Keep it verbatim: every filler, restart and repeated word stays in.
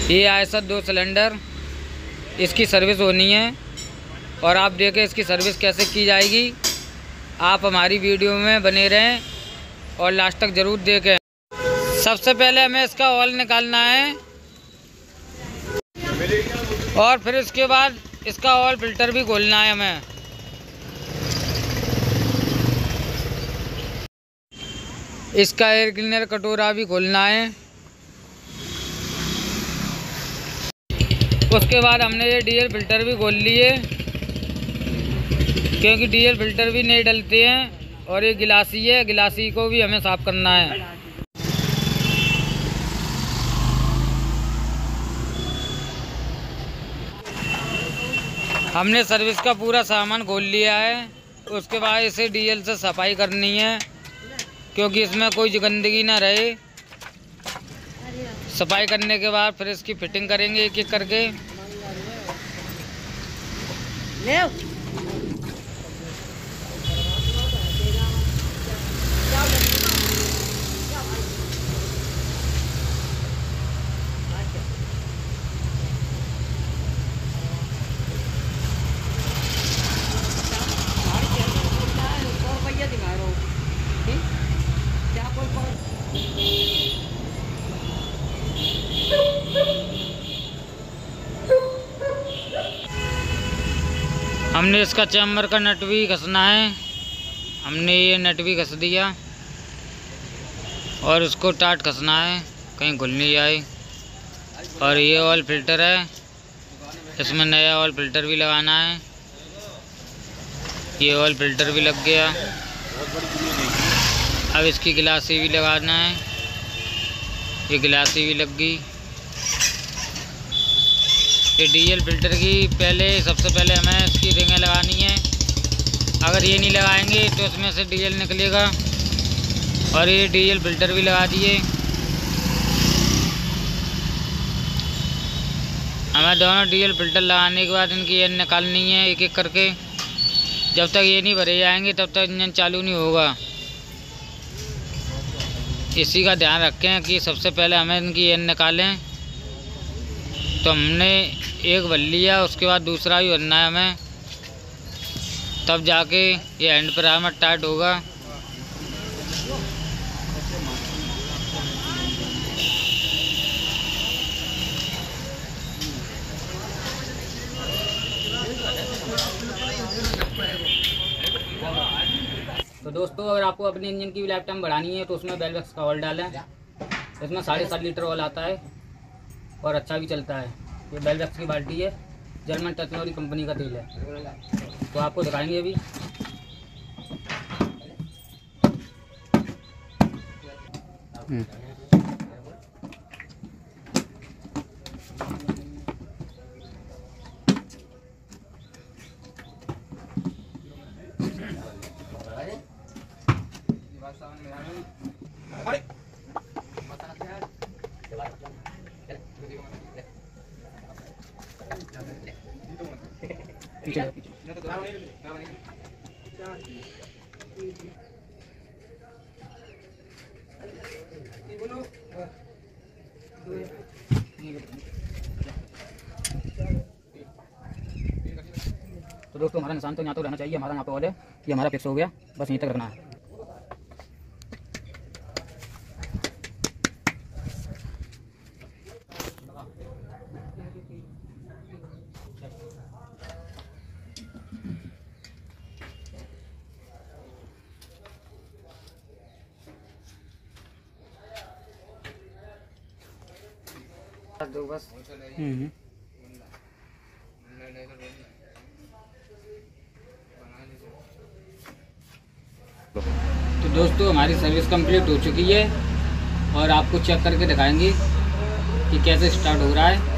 ये आए सर दो सिलेंडर, इसकी सर्विस होनी है और आप देखें इसकी सर्विस कैसे की जाएगी। आप हमारी वीडियो में बने रहें और लास्ट तक ज़रूर देखें। सबसे पहले हमें इसका ऑयल निकालना है और फिर इसके बाद इसका ऑयल फिल्टर भी खोलना है हमें। इसका एयर क्लीनर कटोरा भी खोलना है। उसके बाद हमने ये डीजल फिल्टर भी खोल लिए, क्योंकि डीजल फिल्टर भी नहीं डलते हैं। और ये गिलासी है, गिलासी को भी हमें साफ़ करना है। हमने सर्विस का पूरा सामान खोल लिया है। उसके बाद इसे डीजल से सफाई करनी है, क्योंकि इसमें कोई गंदगी ना रहे। सफाई करने के बाद फिर इसकी फिटिंग करेंगे एक एक करके। हमने इसका चैम्बर का नट भी घसना है। हमने ये नट भी घस दिया और इसको टाट घसना है, कहीं खुल नहीं जाए। और ये ऑयल फिल्टर है, इसमें नया ऑयल फिल्टर भी लगाना है। ये ऑयल फिल्टर भी लग गया। अब इसकी गिलासी भी लगाना है। ये गिलासी भी लग गई। ये डीजल फिल्टर की पहले सबसे पहले हमें इसकी रिंगें लगानी है। अगर ये नहीं लगाएंगे तो इसमें से डीजल निकलेगा। और ये डीजल फिल्टर भी लगा दिए। हमें दोनों डीजल फिल्टर लगाने के बाद इनकी एन निकालनी है एक एक करके। जब तक ये नहीं भरे जाएंगे तब तक इंजन चालू नहीं होगा। इसी का ध्यान रखें कि सबसे पहले हमें इनकी एन निकालें। तो हमने एक भर लिया, उसके बाद दूसरा भी भरना है हमें, तब जाके ये एंड पर हमें टाइट होगा। तो दोस्तों, अगर आपको अपने इंजन की लाइफ टाइम बढ़ानी है तो उसमें बेलवैक्स का ऑयल डालें। इसमें साढ़े सात लीटर ऑयल आता है और अच्छा भी चलता है। ये बेलवैक्स की बाल्टी है, जर्मन टेक्नोलॉजी कंपनी का तेल है। तो आपको दिखाएंगे अभी। पीछे पीछे तो दोस्तों, हमारा निशान तो यहाँ तो रहना चाहिए। हमारा यहाँ पे ऑयल है, ये हमारा फिक्स हो गया। बस यहीं तक रखना है। दो बस। हम्म तो दोस्तों, हमारी सर्विस कंप्लीट हो चुकी है और आपको चेक करके दिखाएंगे कि कैसे स्टार्ट हो रहा है।